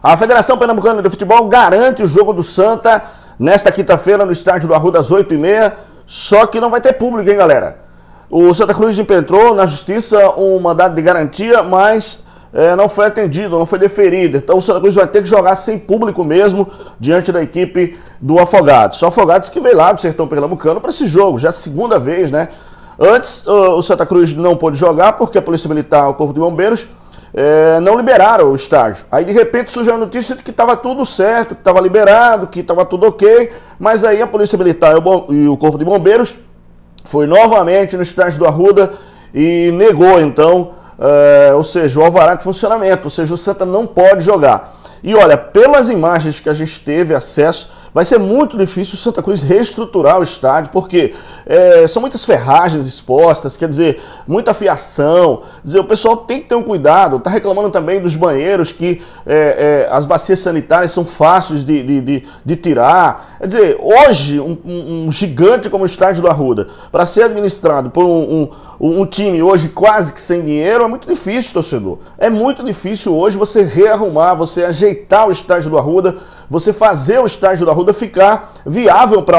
A Federação Pernambucana de Futebol garante o jogo do Santa nesta quinta-feira no estádio do Arruda às 8h30, só que não vai ter público, hein, galera? O Santa Cruz impetrou na justiça um mandado de garantia, mas não foi atendido, não foi deferido. Então o Santa Cruz vai ter que jogar sem público mesmo diante da equipe do Afogados. Só Afogados que veio lá do sertão pernambucano para esse jogo, já é a segunda vez, né? Antes o Santa Cruz não pôde jogar porque a Polícia Militar, o Corpo de Bombeiros, não liberaram o estádio. Aí de repente surgiu a notícia de que estava tudo certo, que estava liberado, que estava tudo ok, mas aí a Polícia Militar e o Corpo de Bombeiros foi novamente no estádio do Arruda e negou então, ou seja, o alvará de funcionamento, ou seja, o Santa não pode jogar. E olha, pelas imagens que a gente teve acesso, vai ser muito difícil o Santa Cruz reestruturar o estádio, porque são muitas ferragens expostas, quer dizer, muita fiação. Quer dizer, o pessoal tem que ter um cuidado. Está reclamando também dos banheiros, que as bacias sanitárias são fáceis de tirar. Quer dizer, hoje, um gigante como o estádio do Arruda, para ser administrado por um time hoje quase que sem dinheiro, é muito difícil, torcedor. É muito difícil hoje você rearrumar, você ajeitar o estádio do Arruda, você fazer o estádio do Arruda ficar viável para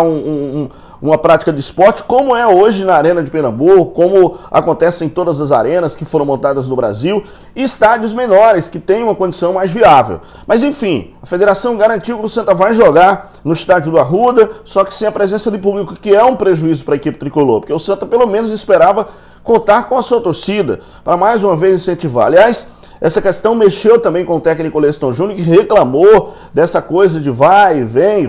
uma prática de esporte, como é hoje na Arena de Pernambuco, como acontece em todas as arenas que foram montadas no Brasil, e estádios menores que têm uma condição mais viável. Mas enfim, a federação garantiu que o Santa vai jogar no estádio do Arruda, só que sem a presença de público, que é um prejuízo para a equipe tricolor, porque o Santa pelo menos esperava contar com a sua torcida para mais uma vez incentivar. Aliás, essa questão mexeu também com o técnico Leston Júnior, que reclamou dessa coisa de vai, vem,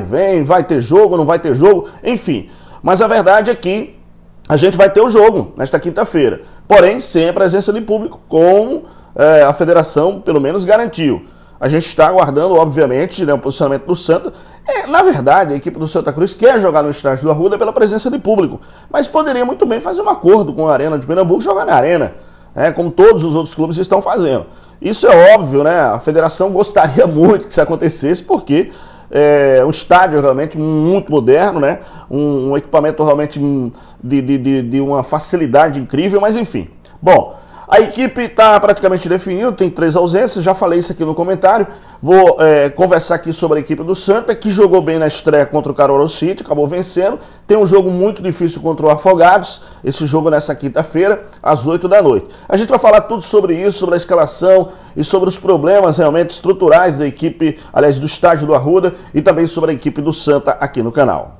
vai ter jogo, não vai ter jogo, enfim. Mas a verdade é que a gente vai ter o jogo nesta quinta-feira, porém sem a presença de público, como a federação pelo menos garantiu. A gente está aguardando, obviamente, o posicionamento do Santa. Na verdade, a equipe do Santa Cruz quer jogar no estádio do Arruda pela presença de público, mas poderia muito bem fazer um acordo com a Arena de Pernambuco e jogar na Arena, como todos os outros clubes estão fazendo. Isso é óbvio, né? A federação gostaria muito que isso acontecesse, porque é um estádio realmente muito moderno, né? Um equipamento realmente de uma facilidade incrível, mas enfim. Bom, a equipe está praticamente definida, tem 3 ausências, já falei isso aqui no comentário. Vou conversar aqui sobre a equipe do Santa, que jogou bem na estreia contra o Caruaru City, acabou vencendo. Tem um jogo muito difícil contra o Afogados, esse jogo nessa quinta-feira, às 8 da noite. A gente vai falar tudo sobre isso, sobre a escalação e sobre os problemas realmente estruturais da equipe, aliás, do estádio do Arruda, e também sobre a equipe do Santa aqui no canal.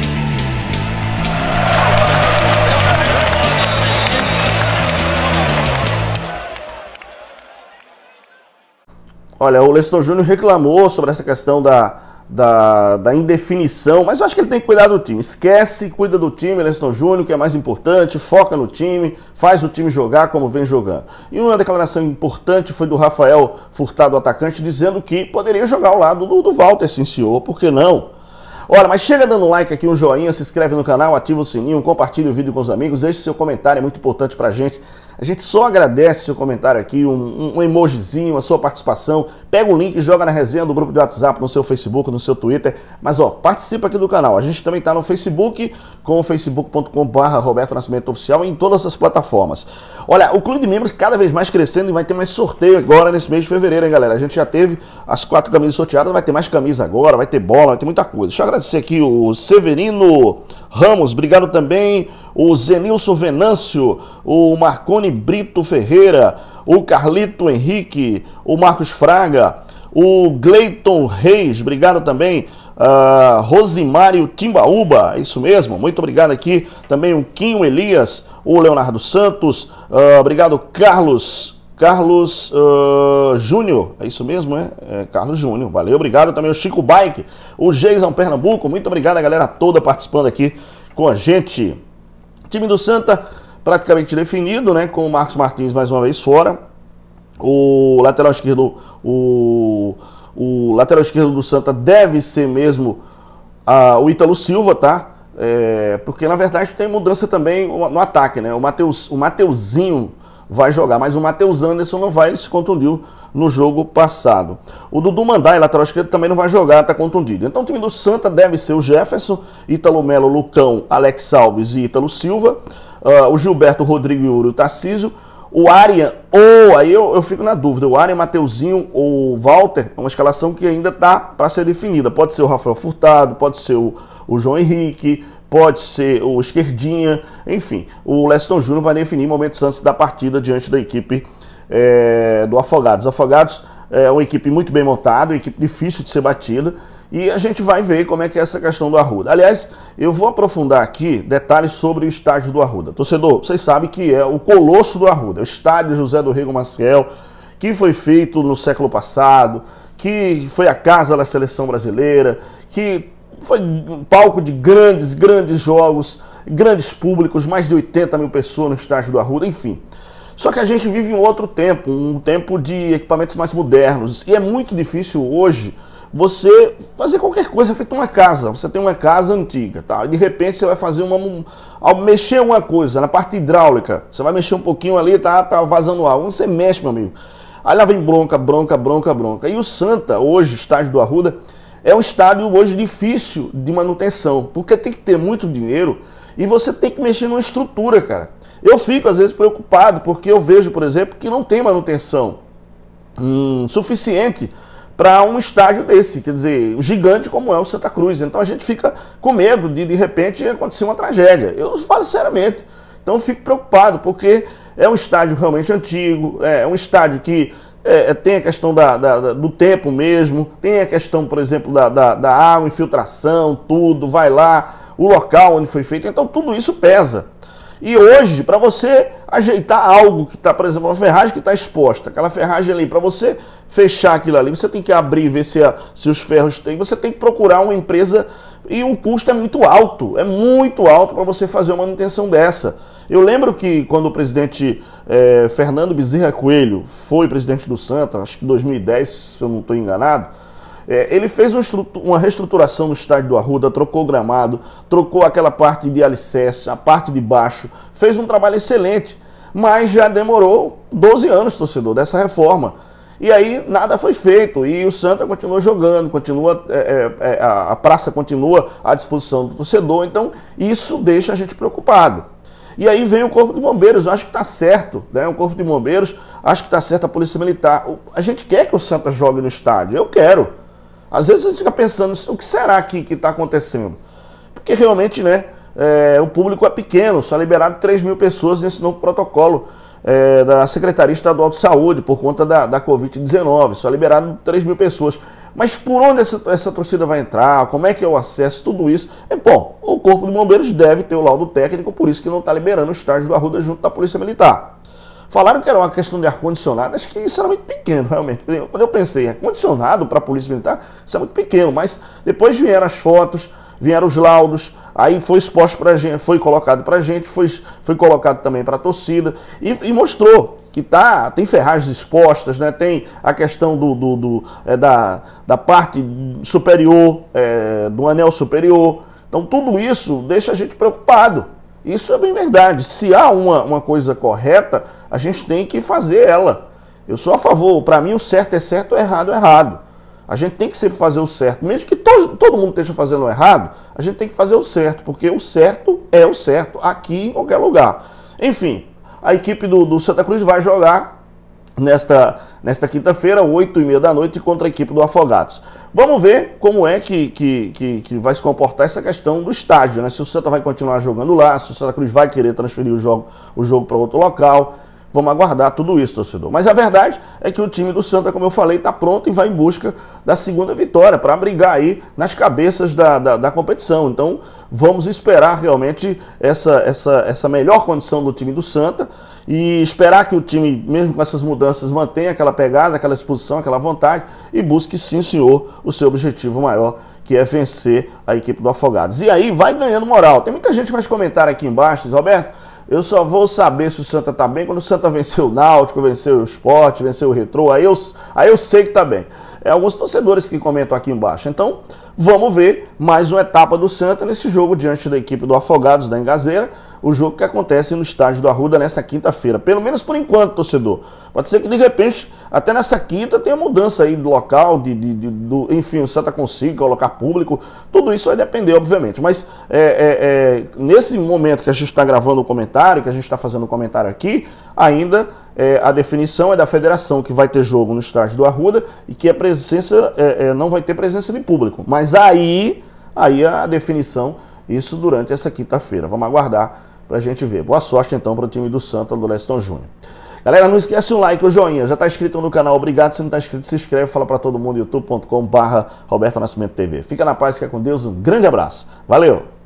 Olha, o Leston Júnior reclamou sobre essa questão da indefinição, mas eu acho que ele tem que cuidar do time. Esquece, cuida do time, Leston Júnior, que é mais importante, foca no time, faz o time jogar como vem jogando. E uma declaração importante foi do Rafael Furtado, atacante, dizendo que poderia jogar ao lado do Walter, sim senhor, por que não? Olha, mas chega dando um like aqui, um joinha, se inscreve no canal, ativa o sininho, compartilha o vídeo com os amigos, deixe seu comentário, é muito importante pra gente. A gente só agradece seu comentário aqui, um emojizinho, a sua participação. Pega o link e joga na resenha do grupo de WhatsApp, no seu Facebook, no seu Twitter. Mas ó, participa aqui do canal. A gente também tá no Facebook, com o facebook.com/Roberto Nascimento Oficial, e em todas as plataformas. Olha, o clube de membros cada vez mais crescendo e vai ter mais sorteio agora nesse mês de fevereiro, hein, galera? A gente já teve as 4 camisas sorteadas, vai ter mais camisa agora, vai ter bola, vai ter muita coisa. Deixa eu agradecer aqui o Severino Ramos, obrigado também, o Zenilson Venâncio, o Marconi Brito Ferreira, o Carlito Henrique, o Marcos Fraga, o Gleiton Reis, obrigado também, Rosimário Timbaúba, é isso mesmo, muito obrigado aqui, também o Quinho Elias, o Leonardo Santos, obrigado Carlos Júnior, é isso mesmo, Carlos Júnior, valeu, obrigado também o Chico Bike, o Geison Pernambuco, muito obrigado a galera toda participando aqui com a gente. Time do Santa praticamente definido, né, com o Marcos Martins mais uma vez fora, o lateral esquerdo, o lateral esquerdo do Santa deve ser mesmo o Ítalo Silva, tá? Porque na verdade tem mudança também no ataque, né? O Mateuzinho vai jogar, mas o Matheus Anderson não vai, ele se contundiu no jogo passado. O Dudu Mandai, lateral esquerdo, também não vai jogar, está contundido. Então o time do Santa deve ser o Jefferson, Ítalo Melo, Lucão, Alex Alves e Ítalo Silva, o Gilberto, Rodrigo Yuri, o Tarcísio, o Arian, ou aí eu fico na dúvida, o Arian, Mateuzinho ou Walter, é uma escalação que ainda está para ser definida. Pode ser o Rafael Furtado, pode ser o João Henrique, pode ser o Esquerdinha, enfim. O Leston Júnior vai definir momentos antes da partida diante da equipe do Afogados. Afogados é uma equipe muito bem montada, uma equipe difícil de ser batida, e a gente vai ver como é que é essa questão do Arruda. Aliás, eu vou aprofundar aqui detalhes sobre o estádio do Arruda. Torcedor, vocês sabem que é o colosso do Arruda, o estádio José do Rego Maciel, que foi feito no século passado, que foi a casa da seleção brasileira, que foi um palco de grandes jogos, grandes públicos, mais de 80 mil pessoas no estádio do Arruda, enfim. Só que a gente vive em outro tempo, um tempo de equipamentos mais modernos, e é muito difícil hoje você fazer qualquer coisa feito uma casa. Você tem uma casa antiga, tá? E de repente você vai fazer ao mexer uma coisa na parte hidráulica, você vai mexer um pouquinho ali, tá vazando água, você mexe, meu amigo. Aí lá vem bronca. E o Santa, hoje, o estádio do Arruda, é um estádio hoje difícil de manutenção, porque tem que ter muito dinheiro e você tem que mexer numa estrutura, cara. Eu fico às vezes preocupado porque eu vejo, por exemplo, que não tem manutenção suficiente para um estádio desse, quer dizer, gigante como é o Santa Cruz. Então a gente fica com medo de repente acontecer uma tragédia. Eu falo seriamente. Então eu fico preocupado, porque é um estádio realmente antigo, é um estádio que tem a questão do tempo mesmo, tem a questão, por exemplo, da água, infiltração, tudo, vai lá, o local onde foi feito, então tudo isso pesa. E hoje, para você ajeitar algo que está, por exemplo, uma ferragem que está exposta, aquela ferragem ali, para você fechar aquilo ali, você tem que abrir e ver se os ferros tem, você tem que procurar uma empresa e o custo é muito alto para você fazer uma manutenção dessa. Eu lembro que quando o presidente Fernando Bezerra Coelho foi presidente do Santa, acho que em 2010, se eu não estou enganado, ele fez uma reestruturação no estádio do Arruda, trocou o gramado, trocou aquela parte de alicerce, a parte de baixo, fez um trabalho excelente, mas já demorou 12 anos, torcedor, dessa reforma. E aí nada foi feito, e o Santa continua jogando, a praça continua à disposição do torcedor, então isso deixa a gente preocupado. E aí vem o Corpo de Bombeiros, eu acho que está certo, né? O Corpo de Bombeiros, acho que está certo a Polícia Militar. A gente quer que o Santa jogue no estádio, eu quero. Às vezes a gente fica pensando, o que será que está acontecendo? Porque realmente, né, o público é pequeno, só liberado 3 mil pessoas nesse novo protocolo da Secretaria Estadual de Saúde, por conta da Covid-19, só liberado 3 mil pessoas. Mas por onde essa torcida vai entrar, como é que é o acesso, tudo isso? Bom, o Corpo de Bombeiros deve ter o laudo técnico, por isso que não está liberando o estádio do Arruda junto da Polícia Militar. Falaram que era uma questão de ar-condicionado, acho que isso era muito pequeno, realmente. Quando eu pensei, ar-condicionado para a Polícia Militar, isso é muito pequeno, mas depois vieram as fotos, vieram os laudos, aí foi exposto para a gente, foi colocado para a gente, foi colocado também para a torcida, e mostrou que tem ferragens expostas, né? Tem a questão da parte superior, do anel superior, então tudo isso deixa a gente preocupado. Isso é bem verdade. Se há uma coisa correta, a gente tem que fazer ela. Eu sou a favor, para mim o certo é certo, o errado é errado. A gente tem que sempre fazer o certo. Mesmo que todo mundo esteja fazendo o errado, a gente tem que fazer o certo, porque o certo é o certo aqui em qualquer lugar. Enfim, a equipe do Santa Cruz vai jogar nesta quinta-feira, 8h30 da noite, contra a equipe do Afogados. Vamos ver como é que vai se comportar essa questão do estádio, né? Se o Santa vai continuar jogando lá, se o Santa Cruz vai querer transferir o jogo para outro local. Vamos aguardar tudo isso, torcedor. Mas a verdade é que o time do Santa, como eu falei, está pronto e vai em busca da segunda vitória, para brigar aí nas cabeças da competição. Então, vamos esperar realmente essa melhor condição do time do Santa e esperar que o time, mesmo com essas mudanças, mantenha aquela pegada, aquela disposição, aquela vontade e busque, sim, senhor, o seu objetivo maior, que é vencer a equipe do Afogados. E aí vai ganhando moral. Tem muita gente que faz comentário aqui embaixo, diz, Roberto, eu só vou saber se o Santa tá bem quando o Santa venceu o Náutico, venceu o Sport, venceu o Retrô, aí eu sei que tá bem. Alguns torcedores que comentam aqui embaixo. Então, vamos ver mais uma etapa do Santa nesse jogo diante da equipe do Afogados da Engazeira, o jogo que acontece no estádio do Arruda nessa quinta-feira. Pelo menos por enquanto, torcedor. Pode ser que de repente, até nessa quinta, tenha mudança aí do local, enfim, o Santa consiga colocar público. Tudo isso vai depender, obviamente. Mas nesse momento que a gente está gravando o comentário, que a gente está fazendo o comentário aqui, ainda a definição é da federação que vai ter jogo no estádio do Arruda e que a presença não vai ter presença de público. Mas aí a definição, isso durante essa quinta-feira. Vamos aguardar pra gente ver. Boa sorte então para o time do Santa, do Leston Júnior. Galera, não esquece o like, o joinha. Já está inscrito no canal? Obrigado. Se não está inscrito, se inscreve. Fala para todo mundo, youtube.com/Roberto Nascimento TV. Fica na paz, fica com Deus. Um grande abraço. Valeu!